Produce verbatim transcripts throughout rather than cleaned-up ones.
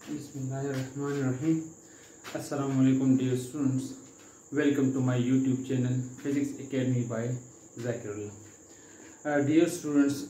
बिस्मिल्लाहिर्रहमानिर्रहीम। अस्सलाम वालेकुम dear students, welcome to my YouTube channel physics academy by Zakirullah. Dear students,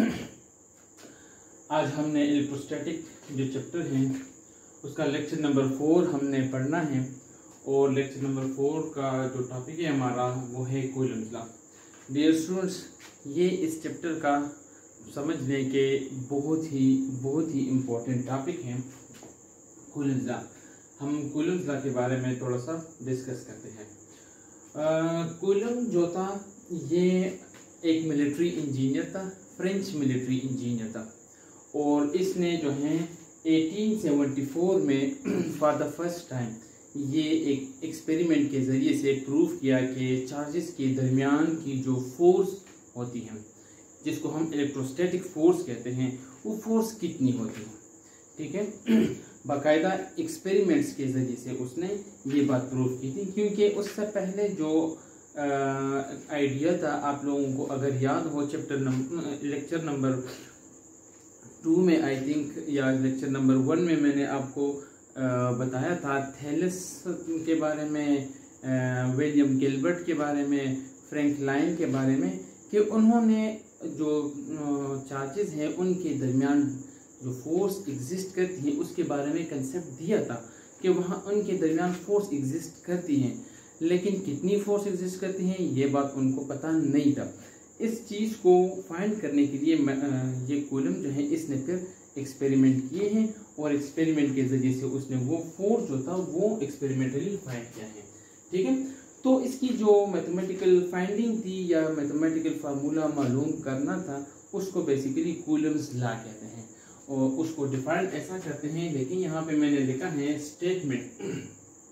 आज हमने इलेक्ट्रोस्टैटिक जो चैप्टर हैं उसका लेक्चर नंबर फोर हमने पढ़ना है और लेक्चर नंबर फोर का जो टॉपिक है हमारा वो है कूलम्स लॉ। डियर स्टूडेंट्स, ये इस चैप्टर का समझने के बहुत ही बहुत ही इम्पोर्टेंट टॉपिक है कूलम्स लॉ। हम कूलम्स लॉ के बारे में थोड़ा सा डिस्कस करते हैं। कूलम जो था ये एक मिलिट्री इंजीनियर था, फ्रेंच मिलिट्री इंजीनियर था और इसने जो है अठारह सौ चौहत्तर में फॉर द फर्स्ट टाइम ये एक एक्सपेरिमेंट के ज़रिए से प्रूव किया कि चार्जेस के दरमियान की जो फोर्स होती है, जिसको हम इलेक्ट्रोस्टैटिक फोर्स कहते हैं, वो फोर्स कितनी होती है। ठीक है, बाकायदा एक्सपेरिमेंट्स के ज़रिए से उसने ये बात प्रूव की थी, क्योंकि उससे पहले जो आइडिया था, आप लोगों को अगर याद हो chapter number lecture number two में आई थिंक या लेक्चर नंबर वन में मैंने आपको आ, बताया था थैलेस के बारे में, विलियम गिलबर्ट के बारे में, फ्रैंक लाइन के बारे में, कि उन्होंने जो चार्जेस हैं उनके दरमियान जो फोर्स एग्जिस्ट करती है उसके बारे में कंसेप्ट दिया था कि वहाँ उनके दरमियान फोर्स एग्जिस्ट करती हैं, लेकिन कितनी फोर्स एग्जिस्ट करती हैं ये बात उनको पता नहीं था। इस चीज़ को फाइंड करने के लिए ये कूलम जो है इसने फिर एक्सपेरिमेंट किए हैं और एक्सपेरिमेंट के ज़रिए से उसने वो फोर्स जो था वो एक्सपेरिमेंटली फाइंड किया है। ठीक है, तो इसकी जो मैथमेटिकल फाइंडिंग थी या मैथमेटिकल फार्मूला मालूम करना था उसको बेसिकली कूलम्स लॉ कहते हैं और उसको डिफाइन ऐसा करते हैं, लेकिन यहाँ पे मैंने लिखा है statement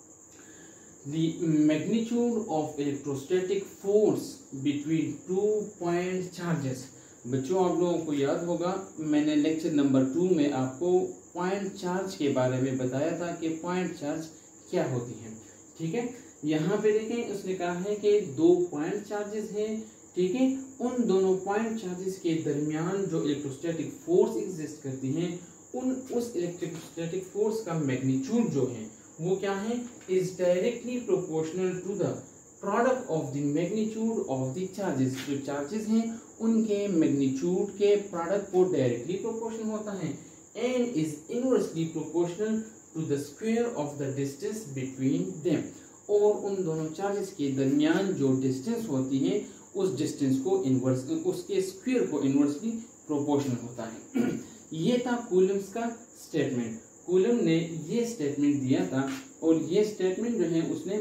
the magnitude of electrostatic force between two point charges. बच्चों, आप लोगों को याद होगा मैंने लेक्चर नंबर टू में आपको पॉइंट चार्ज के बारे में बताया था कि पॉइंट चार्ज क्या होती है। ठीक है, यहाँ पे देखें उसने कहा है कि दो पॉइंट चार्जेस हैं। ठीक है, उन दोनों पॉइंट चार्जेस के दरमियान जो इलेक्ट्रोस्टैटिक फोर्स एग्जिस्ट करती हैं, उन उस इलेक्ट्रोस्टैटिक फोर्स का मैग्नीट्यूड जो है वो क्या है, is directly proportional to the product of the magnitude of the charges. जो चार्जेस हैं उनके मैग्नीट्यूड के प्रोडक्ट को डायरेक्टली प्रोपोर्शनल होता है and is inversely proportional to the square of the distance between them. और उन दोनों चार्जेस के दरमियान जो डिस्टेंस होती है उस डिस्टेंस को इनवर्स उसके स्क्वायर को इनवर्सली प्रोपोर्शनल होता है। ये था कूलम्स का स्टेटमेंट। कूलम ने ये स्टेटमेंट दिया था और ये स्टेटमेंट जो है उसने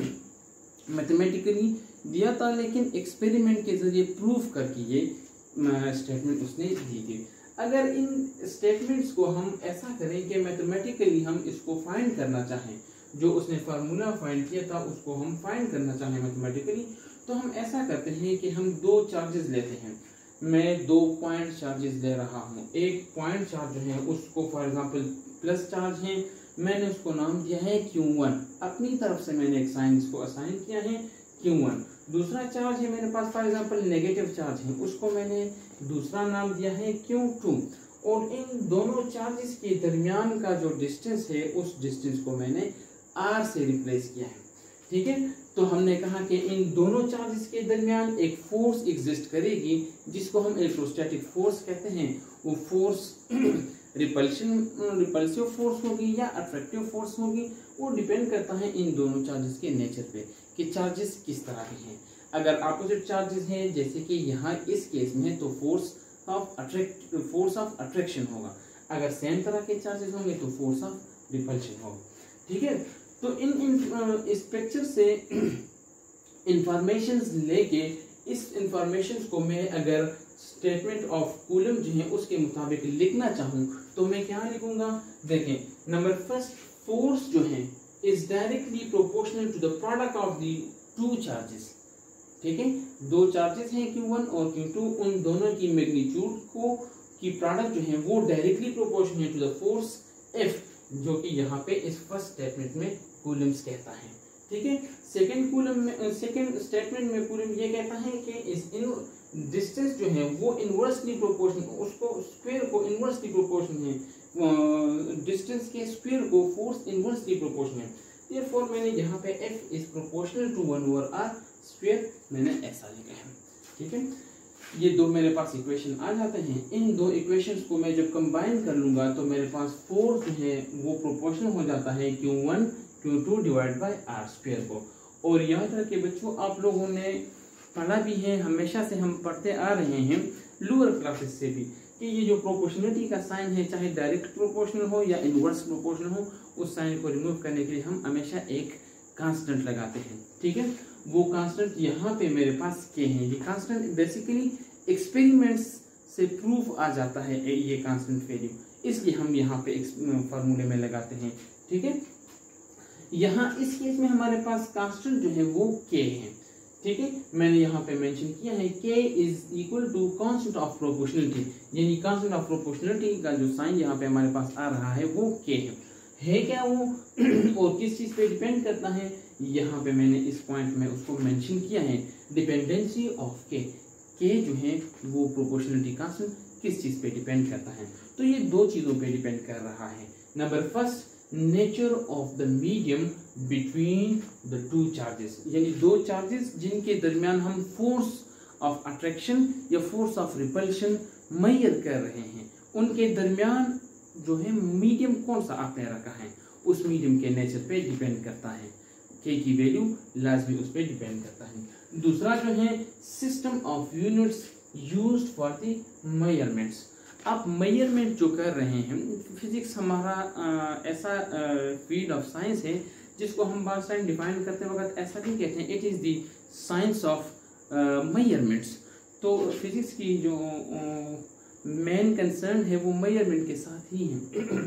मैथमेटिकली दिया था, लेकिन एक्सपेरिमेंट के जरिए प्रूफ करके ये स्टेटमेंट उसने दी थी। अगर इन स्टेटमेंट्स को हम ऐसा करें कि मैथमेटिकली हम इसको फाइंड करना चाहें, जो उसने फार्मूला फाइंड किया था उसको हम फाइंड करना चाहें मैथमेटिकली, तो हम ऐसा करते हैं कि हम दो चार्जेस लेते हैं। मैं दो पॉइंट चार्जेस ले रहा हूँ। एक पॉइंट चार्ज जो है उसको फॉर एग्जांपल प्लस चार्ज है, मैंने उसको नाम दिया है क्यू वन। अपनी तरफ से मैंने एक साइन इसको असाइन किया है क्यू वन। दूसरा चार्ज है मेरे पास फॉर एग्जांपल नेगेटिव चार्ज है, उसको मैंने दूसरा नाम दिया है क्यू टू। और इन दोनों चार्जेस के दरमियान का जो डिस्टेंस है उस डिस्टेंस को मैंने आर से रिप्लेस किया है। ठीक है, तो हमने कहा कि इन दोनों चार्जेस के दरमियान एक फोर्स एग्जिस्ट करेगी जिसको हम इलेक्ट्रोस्टैटिक फोर्स कहते हैं। वो फोर्स रिपल्शन रिपल्सिव फोर्स होगी या अट्रैक्टिव फोर्स होगी, वो डिपेंड करता है इन दोनों चार्जेस के नेचर पे कि चार्जेस किस तरह के हैं। अगर अपोजिट चार्जेस हैं जैसे कि यहाँ इस केस में है तो force of attract force of attraction होगा। अगर सेम तरह के चार्जेस होंगे तो फोर्स ऑफ रिपल्शन होगा। ठीक है, तो इन इन इस पिक्चर से इंफॉर्मेशन लेके इस इंफॉर्मेशन को मैं अगर स्टेटमेंट ऑफ कूलम जो है उसके मुताबिक लिखना चाहूँ तो मैं क्या लिखूंगा। देखें, नंबर फर्स्ट, फोर्स जो है is directly proportional to the product of the two charges. ठीक है, दो चार्जेस हैं क्यू वन और क्यू टू, उन दोनों की मैग्नीट्यूड को की प्रोडक्ट जो है वो डायरेक्टली प्रोपोर्शनल है टू द फोर्स एफ, जो कि यहाँ पे इस फर्स्ट स्टेटमेंट में कूलम्स कहता है। ठीक है, सेकंड कूलम में सेकंड स्टेटमेंट में कूलम ये कहता है कि इस इन डिस्टेंस जो है वो इनवर्सली प्रोपोर्शनल, उसको स्क्वायर को इनवर्सली प्रोपोर्शनल है डिस्टेंस के स्क्वायर को फोर्स इनवर्सली प्रोपोर्शनल, देयरफॉर मैंने यहाँ पे f is proportional to one over R square मैंने ऐसा लिखा है। ठीक है, ये दो मेरे पास इक्वेशन आ जाते हैं। इन दो इक्वेशंस को मैं जब कंबाइन कर लूंगा तो मेरे पास फोर्स जो है वो प्रोपोर्शनल हो जाता है Q one Q two divide by R square को। और याद रखिए बच्चों, आप लोगों ने पढ़ा भी है, हमेशा से हम पढ़ते आ रहे हैं लोअर क्लासेस से भी, कि ये जो प्रोपोर्शनलिटी का साइन है, चाहे डायरेक्ट प्रोपोर्शनल हो या इनवर्स प्रोपोर्शनल हो, उस साइन को रिमूव करने के लिए हम हमेशा एक कांस्टेंट लगाते हैं। ठीक है, वो कांस्टेंट यहाँ पे मेरे पास के हैं। ये कांस्टेंट बेसिकली एक्सपेरिमेंट्स से प्रूफ आ जाता है ये कांस्टेंट वैल्यू, इसलिए हम यहाँ पे फार्मूले में लगाते हैं। ठीक है, यहाँ इस केस में हमारे पास कांस्टेंट जो है वो के है। ठीक है, मैंने यहाँ पे मेंशन किया है k is equal to constant of proportionality, यानी कांस्टेंट ऑफ प्रोपोर्शनलिटी का जो साइन यहाँ पे हमारे पास आ रहा है वो k है। है क्या वो और किस चीज पे डिपेंड करता है, यहाँ पे मैंने इस पॉइंट में उसको मेंशन किया है, डिपेंडेंसी ऑफ k। k जो है वो प्रोपोर्शनलिटी कांस्टेंट किस चीज पे डिपेंड करता है, तो ये दो चीजों पे डिपेंड कर रहा है। Number first, nature of the medium between the two charges, यानी दो चार्जेस जिनके दरमियान हम फोर्स ऑफ अट्रैक्शन या फोर्स ऑफ रिपल्शन मेजर कर रहे हैं, उनके दरमियान जो है मीडियम कौन सा आपने रखा है, उस मीडियम के नेचर पे डिपेंड करता है। के की वैल्यू लाजमी उस पर डिपेंड करता है। दूसरा जो है system of units used for the measurements. आप मेजरमेंट जो कर रहे हैं, फिजिक्स हमारा आ, ऐसा फील्ड ऑफ साइंस है जिसको हम बार साइंस डिफाइन करते वक्त ऐसा नहीं कहते हैं it is the science of measurements. तो फिजिक्स की जो मेन कंसर्न है वो मेजरमेंट के साथ ही है,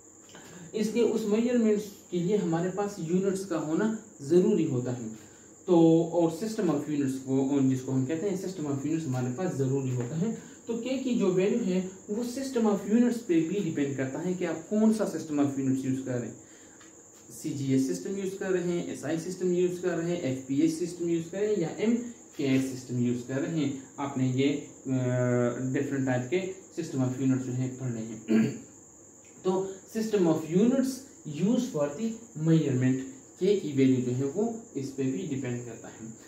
इसलिए उस मेजरमेंट्स के लिए हमारे पास यूनिट्स का होना ज़रूरी होता है। तो और सिस्टम ऑफ यूनिट्स को जिसको हम कहते हैं सिस्टम ऑफ यूनिट्स हमारे पास ज़रूरी होता है। तो के की जो वैल्यू है वो सिस्टम ऑफ यूनिट्स पे भी डिपेंड करता है कि आप कौन सा सिस्टम ऑफ यूनिट्स यूज़ कर रहे हैं। C G S system use कर रहे हैं, एस आई सिस्टम यूज़ कर रहे हैं, F P S system use कर रहे हैं या एम के एस सिस्टम यूज़ कर रहे हैं। आपने ये डिफरेंट टाइप के सिस्टम ऑफ यूनिट्स जो है पढ़ने हैं। तो system of units use for the measurement, K की वैल्यू जो है वो इस पे भी डिपेंड करता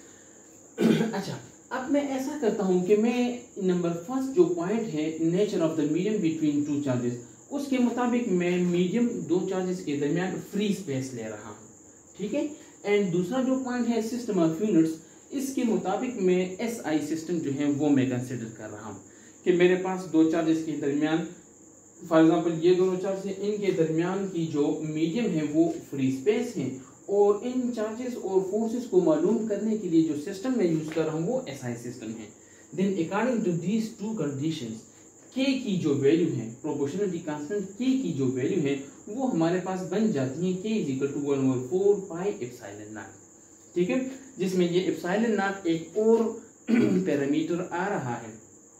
है। अच्छा, अब मैं ऐसा करता हूँ कि मैं नंबर फर्स्ट जो पॉइंट है nature of the medium between two charges, उसके मुताबिक मैं मीडियम दो चार्जेस के दरमियान फ्री स्पेस ले रहा हूँ। ठीक है, एंड दूसरा जो पॉइंट है सिस्टम ऑफ यूनिट्स, इसके मुताबिक मैं एस आई सिस्टम जो है वो मैं कंसिडर कर रहा हूँ कि मेरे पास दो चार्जेस के दरमियान, फॉर एग्जांपल ये दोनों चार्ज हैं, इनके दरमियान की जो मीडियम है वो फ्री स्पेस है, और इन चार्जेस और फोर्सेस को मालूम करने के लिए जो सिस्टम मैं यूज कर रहा हूँ वो एसआई सिस्टम है। Then according to these two conditions, K की जो वैल्यू है प्रोपोर्शनलिटी कांस्टेंट के की जो वैल्यू है वो हमारे पास बन जाती है K is equal to one over four pi epsilon naught. ठीक है, जिसमें ये एप्सिलॉन नॉट एक और पैरामीटर आ रहा है,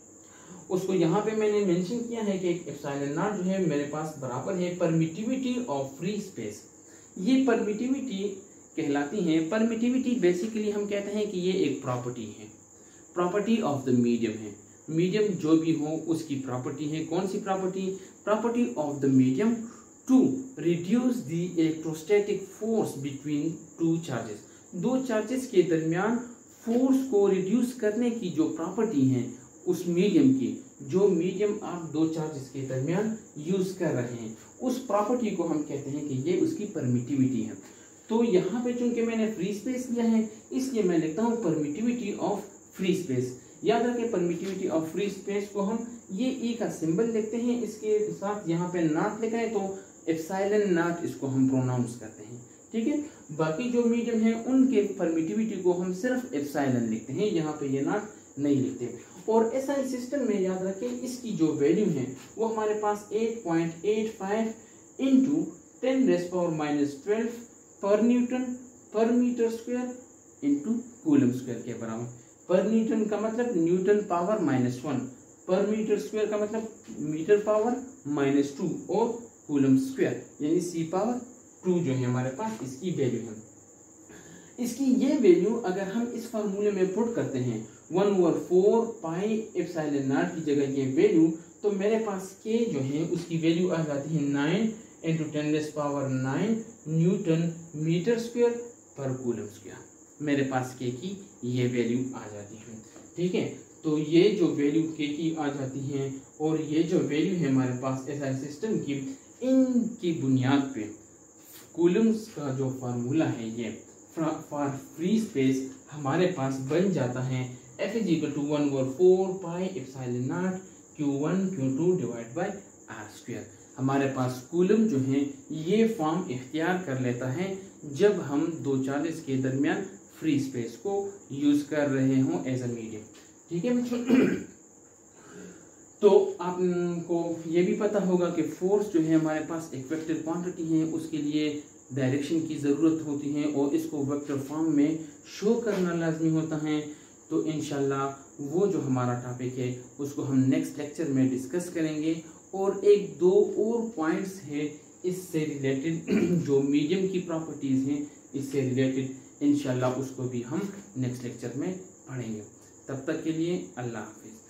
उसको यहाँ पे मैंने मेंशन किया है कि एक एप्सिलॉन नॉट जो है मेरे पास बराबर है परमिटिविटी ऑफ फ्री स्पेस। ये परमिटिविटी कहलाती है। परमिटिविटी बेसिकली हम कहते हैं कि ये एक प्रॉपर्टी है, प्रॉपर्टी ऑफ द मीडियम है। मीडियम जो भी हो उसकी प्रॉपर्टी है। कौन सी property? Property of the medium to reduce the electrostatic force between two charges. दो चार्जेस के दरमियान फोर्स को रिड्यूस करने की जो प्रॉपर्टी है उस मीडियम की, जो मीडियम आप दो चार्जेस के दरमियान यूज कर रहे हैं, उस प्रॉपर्टी को हम कहते हैं कि ये उसकी परमिटिविटी है। तो यहाँ पे चूंकि मैंने फ्री स्पेस लिया है इसलिए मैं लिखता हूँ परमिटिविटी ऑफ फ्री स्पेस। याद रखें परमिटिविटी ऑफ फ्री स्पेस को हम ये ई का सिंबल लिखते हैं, इसके साथ यहाँ पे नॉट लिखा है तो एप्सिलॉन नॉट इसको हम प्रोनाउंस करते हैं। ठीक है, बाकी जो मीडियम है उनके परमिटिविटी को हम सिर्फ एप्सिलॉन लिखते हैं, यहाँ पे ये नॉट नहीं लिखते। और एसआई सिस्टम में याद रखें इसकी जो वैल्यू है वो हमारे पास eight point eight five into ten raise power minus twelve per newton per meter square into coulomb square के बराबर। पर न्यूटन का मतलब newton power minus one, per meter square का मतलब मीटर पावर माइनस टू और coulomb square यानी C power to जो है हमारे पास इसकी वैल्यू है। इसकी ये वैल्यू अगर हम इस फार्मूले में पुट करते हैं one over four pi epsilon naught की जगह ये वैल्यू, तो मेरे पास के जो है उसकी वैल्यू आ जाती है nine into ten raise power nine newton meter square per coulomb square. मेरे पास के की ये वैल्यू आ जाती है। ठीक है, तो ये जो वैल्यू के की आ जाती है और ये जो वैल्यू है हमारे पास एसआई सिस्टम की, इनकी बुनियाद पे कूलम्स का जो फार्मूला है ये फॉर फ्री स्पेस हमारे पास बन जाता है F is equal to one over four pi epsilon naught Q one Q two divide by R square. हमारे पास कूलम जो है ये फॉर्म इख्तियार कर लेता है जब हम दो चालीस के दरमियान फ्री स्पेस को यूज कर रहे हों एज अ मीडियम। ठीक है बच्चों, तो आपको ये भी पता होगा कि फोर्स जो है हमारे पास एक वेक्टर क्वांटिटी है, उसके लिए डायरेक्शन की ज़रूरत होती है और इसको वेक्टर फॉर्म में शो करना लाजमी होता है। तो इंशाल्लाह वो जो हमारा टॉपिक है उसको हम नेक्स्ट लेक्चर में डिस्कस करेंगे और एक दो और पॉइंट्स है इससे रिलेटेड जो मीडियम की प्रॉपर्टीज़ हैं इससे रिलेटेड इंशाल्लाह उसको भी हम नेक्स्ट लेक्चर में पढ़ेंगे। तब तक के लिए अल्लाह हाफिज़।